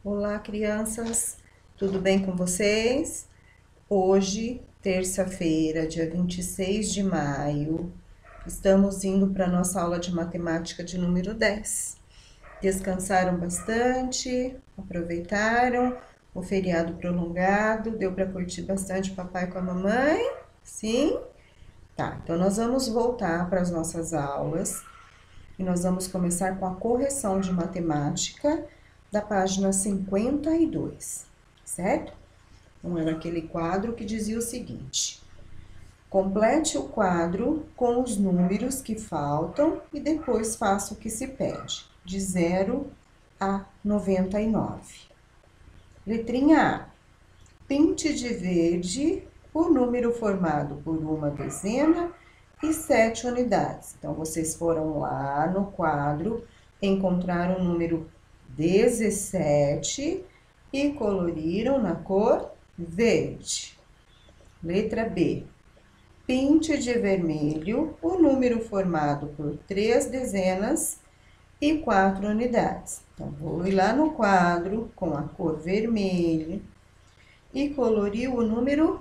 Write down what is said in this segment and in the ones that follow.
Olá, crianças, tudo bem com vocês? Hoje, terça-feira, dia 26 de maio, estamos indo para a nossa aula de matemática de número 10. Descansaram bastante, aproveitaram o feriado prolongado, deu para curtir bastante o papai com a mamãe? Sim? Tá, então nós vamos voltar para as nossas aulas e nós vamos começar com a correção de matemática da página 52, certo? Então, era aquele quadro que dizia o seguinte: complete o quadro com os números que faltam e depois faça o que se pede, de 0 a 99. Letrinha A. Pinte de verde o número formado por uma dezena e 7 unidades. Então, vocês foram lá no quadro, encontraram o número 17 e coloriram na cor verde. Letra B. Pinte de vermelho o número formado por 3 dezenas e 4 unidades. Então, vou ir lá no quadro com a cor vermelha e colorir o número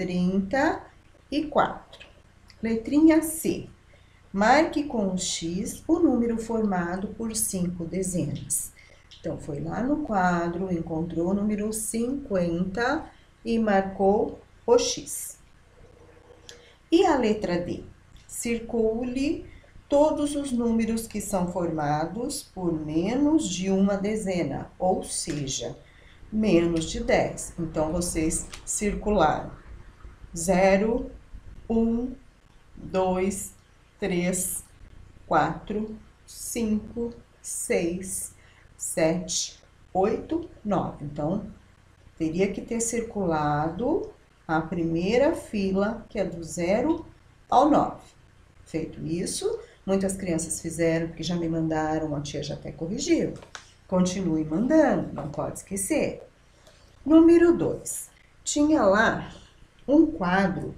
34. Letrinha C. Marque com o X o número formado por 5 dezenas. Então, foi lá no quadro, encontrou o número 50 e marcou o X. E a letra D? Circule todos os números que são formados por menos de uma dezena, ou seja, menos de 10. Então, vocês circularam 0, 1, 2, 3, 4, 5, 6, 7, 8, 9. Então, teria que ter circulado a primeira fila, que é do 0 ao 9. Feito isso, muitas crianças fizeram, porque já me mandaram, a tia já até corrigiu. Continue mandando, não pode esquecer. Número 2. Tinha lá um quadro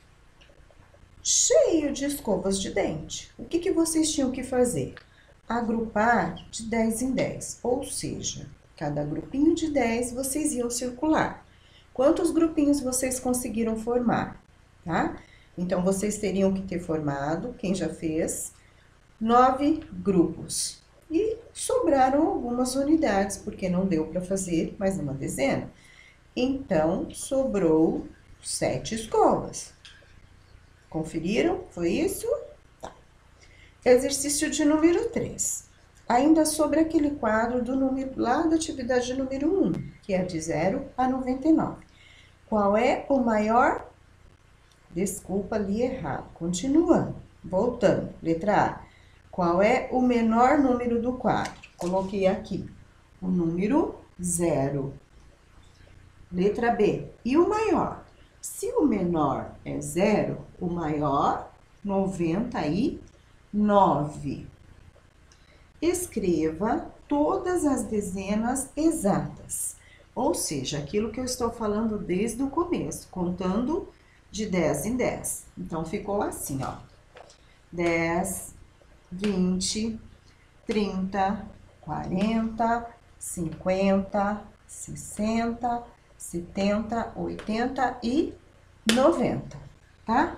cheio de escovas de dente. O que vocês tinham que fazer? Agrupar de 10 em 10, ou seja, cada grupinho de 10 vocês iam circular. Quantos grupinhos vocês conseguiram formar, tá? Então, vocês teriam que ter formado, quem já fez, 9 grupos. E sobraram algumas unidades, porque não deu para fazer mais uma dezena. Então, sobrou 7 escovas. Conferiram? Foi isso? Tá. Exercício de número 3. Ainda sobre aquele quadro do número, lá da atividade número 1, que é de 0 a 99. Qual é o maior? Desculpa, li errado. Continuando. Voltando. Letra A. Qual é o menor número do quadro? Coloquei aqui o número 0. Letra B. E o maior? Se o menor é 0, o maior, 99. Escreva todas as dezenas exatas, ou seja, aquilo que eu estou falando desde o começo, contando de 10 em 10. Então, ficou assim, ó. 10, 20, 30, 40, 50, 60, 70, 80 e 90, tá?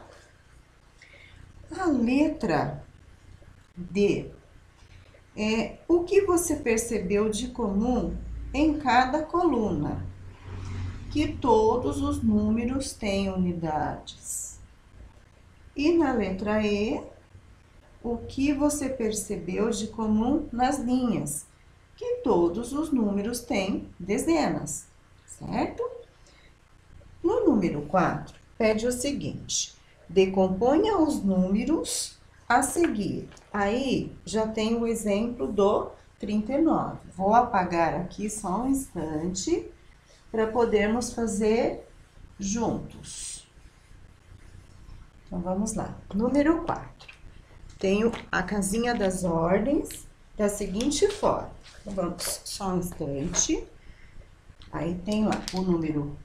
A letra D é o que você percebeu de comum em cada coluna, que todos os números têm unidades. E na letra E, o que você percebeu de comum nas linhas, que todos os números têm dezenas, certo? No número 4, pede o seguinte: decomponha os números a seguir. Aí, já tem o exemplo do 39. Vou apagar aqui só um instante para podermos fazer juntos. Então, vamos lá. Número 4. Tenho a casinha das ordens da seguinte forma. Então, vamos só um instante. Aí, tem lá o número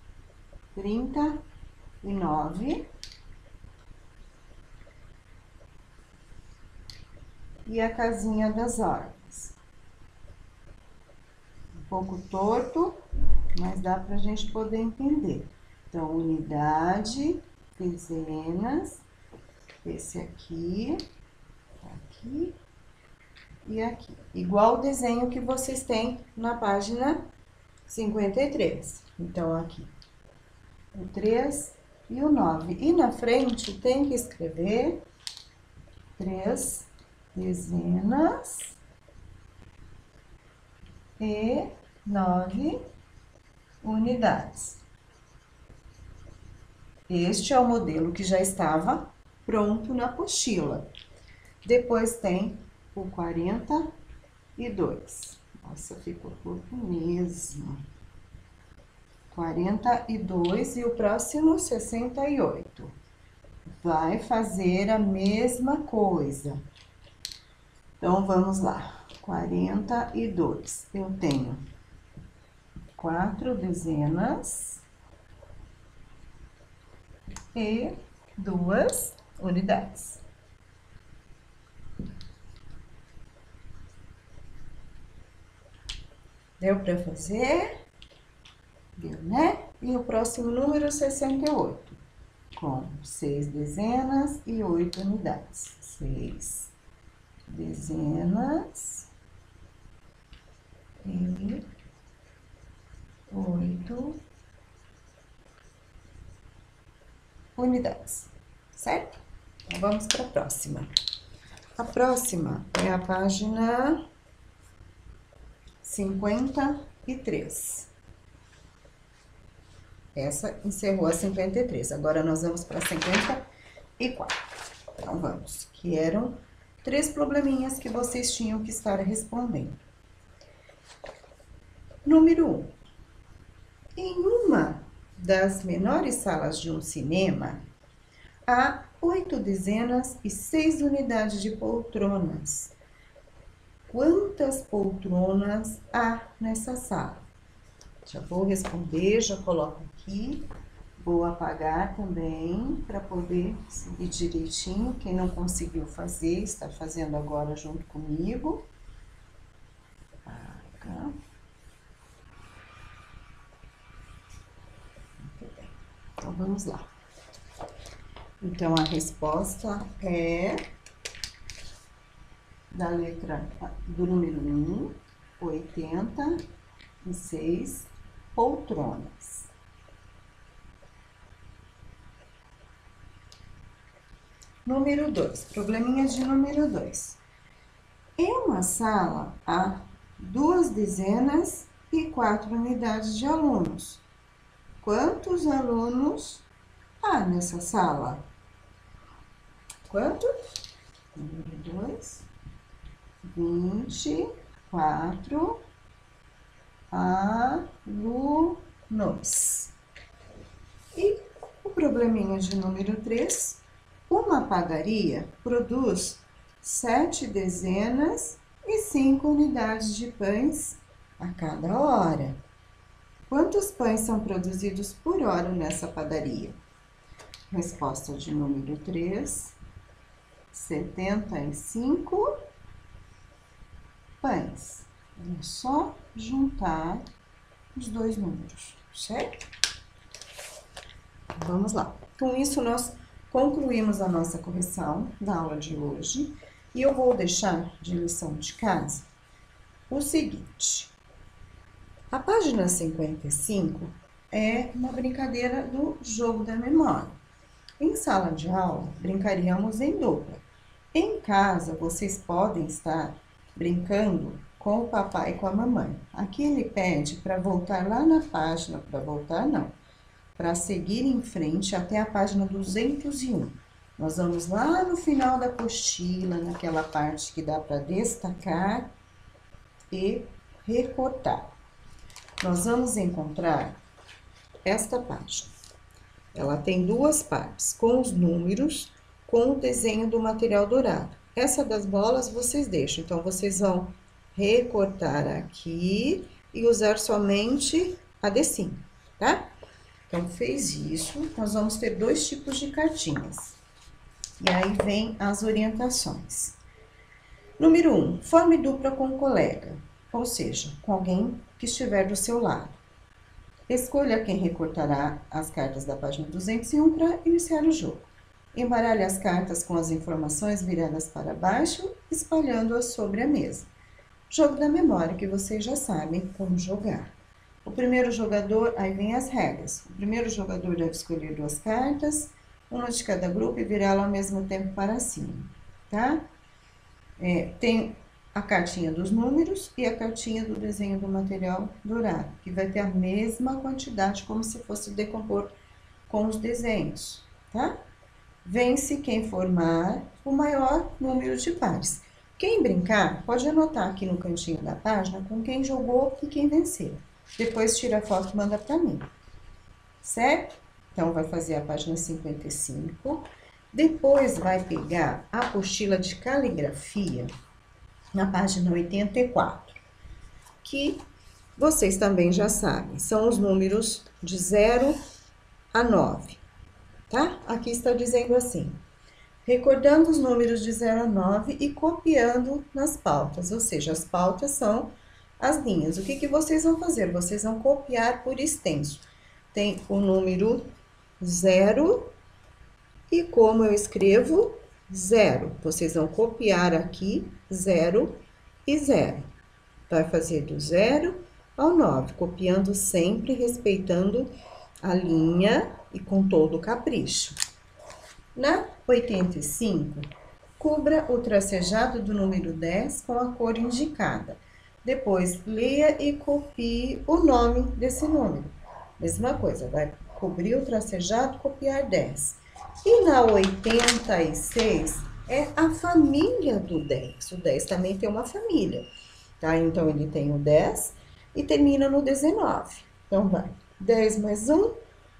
39 e a casinha das ordens. pouco torto, mas dá pra gente poder entender. Então, unidade, dezenas, esse aqui e aqui. Igual o desenho que vocês têm na página 53. Então, aqui, o 3 e o 9. E na frente tem que escrever 3 dezenas e 9 unidades. Este é o modelo que já estava pronto na apostila. Depois tem o 42. Nossa, ficou torto mesmo. 42 e o próximo 68. Vai fazer a mesma coisa. Então, vamos lá. 42. Eu tenho 4 dezenas e 2 unidades. Deu para fazer? Deu, né? E o próximo número, 68, com 6 dezenas e 8 unidades. 6 dezenas e 8 unidades, certo? Então, vamos para a próxima. A próxima é a página 53. Essa encerrou a 53. Agora, nós vamos para a 54. Então, vamos. Que eram 3 probleminhas que vocês tinham que estar respondendo. Número 1. Em uma das menores salas de um cinema, há 8 dezenas e 6 unidades de poltronas. Quantas poltronas há nessa sala? Já vou responder, já coloco aqui. Vou apagar também para poder seguir direitinho. Quem não conseguiu fazer, está fazendo agora junto comigo. Apaga. Muito bem. Então, vamos lá. Então, a resposta é da letra do número 1, 86 poltronas. Número 2, probleminha de número 2. Em uma sala, há 2 dezenas e 4 unidades de alunos. Quantos alunos há nessa sala? Quantos? Número 2, 24 alunos. E o probleminha de número 3, uma padaria produz 7 dezenas e 5 unidades de pães a cada hora. Quantos pães são produzidos por hora nessa padaria? Resposta de número 3, 75 pães. É só juntar os dois números, certo? Vamos lá. Com isso, nós concluímos a nossa correção da aula de hoje. E eu vou deixar de lição de casa o seguinte. A página 55 é uma brincadeira do jogo da memória. Em sala de aula, brincaríamos em dupla. Em casa, vocês podem estar brincando com o papai e com a mamãe. Aqui ele pede para voltar lá na página, para voltar não, para seguir em frente até a página 201. Nós vamos lá no final da apostila, naquela parte que dá para destacar e recortar. Nós vamos encontrar esta página. Ela tem 2 partes, com os números, com o desenho do material dourado. Essa das bolas vocês deixam, então vocês vão recortar aqui e usar somente a de cima, tá? Então, fez isso, nós vamos ter 2 tipos de cartinhas. E aí vem as orientações. Número 1, forme dupla com um colega. ou seja, com alguém que estiver do seu lado. Escolha quem recortará as cartas da página 201 para iniciar o jogo. Embaralhe as cartas com as informações viradas para baixo, espalhando-as sobre a mesa. Jogo da memória, que vocês já sabem como jogar. O primeiro jogador, aí vem as regras. O primeiro jogador deve escolher 2 cartas, uma de cada grupo e virá-la ao mesmo tempo para cima, tá? Tem a cartinha dos números e a cartinha do desenho do material dourado, que vai ter a mesma quantidade, como se fosse decompor com os desenhos, tá? Vence quem formar o maior número de pares. Quem brincar, pode anotar aqui no cantinho da página com quem jogou e quem venceu. Depois tira a foto e manda para mim, certo? Então, vai fazer a página 55. Depois, vai pegar a apostila de caligrafia na página 84, que vocês também já sabem, são os números de 0 a 9, tá? Aqui está dizendo assim: recordando os números de 0 a 9 e copiando nas pautas, ou seja, as pautas são as linhas. O que vocês vão fazer? Vocês vão copiar por extenso. Tem o número 0 e como eu escrevo 0, vocês vão copiar aqui 0 e 0. Vai fazer do 0 ao 9, copiando sempre, respeitando a linha e com todo o capricho. Na 85, cubra o tracejado do número 10 com a cor indicada. Depois, leia e copie o nome desse número. Mesma coisa, vai cobrir o tracejado, copiar 10. E na 86, é a família do 10. O 10 também tem uma família, tá? Então, ele tem o 10 e termina no 19. Então, vai 10 mais 1,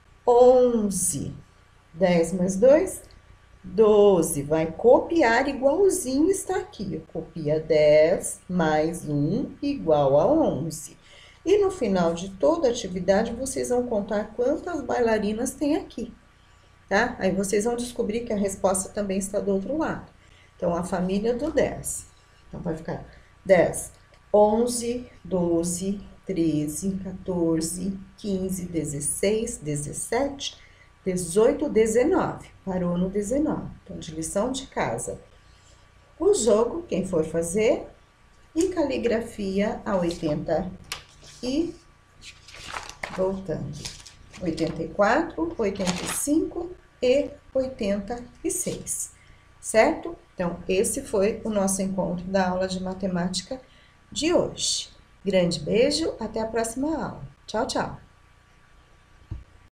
11. 10 mais 2, 12. Vai copiar igualzinho está aqui. Copia 10 mais 1 igual a 11. E no final de toda a atividade, vocês vão contar quantas bailarinas tem aqui, tá? Aí vocês vão descobrir que a resposta também está do outro lado. Então, a família do 10. Então, vai ficar 10, 11, 12, 13, 14, 15, 16, 17, 18, 19. Parou no 19. Então, de lição de casa. O jogo, quem for fazer, e caligrafia a 80 e voltando. 84, 85 e 86, certo? Então, esse foi o nosso encontro da aula de matemática de hoje. Grande beijo, até a próxima aula. Tchau, tchau!